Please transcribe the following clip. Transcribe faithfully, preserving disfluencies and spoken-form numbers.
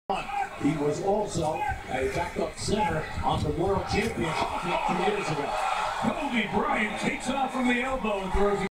He was also a backup center on the World Championship two years ago. Kobe Bryant takes off from the elbow and throws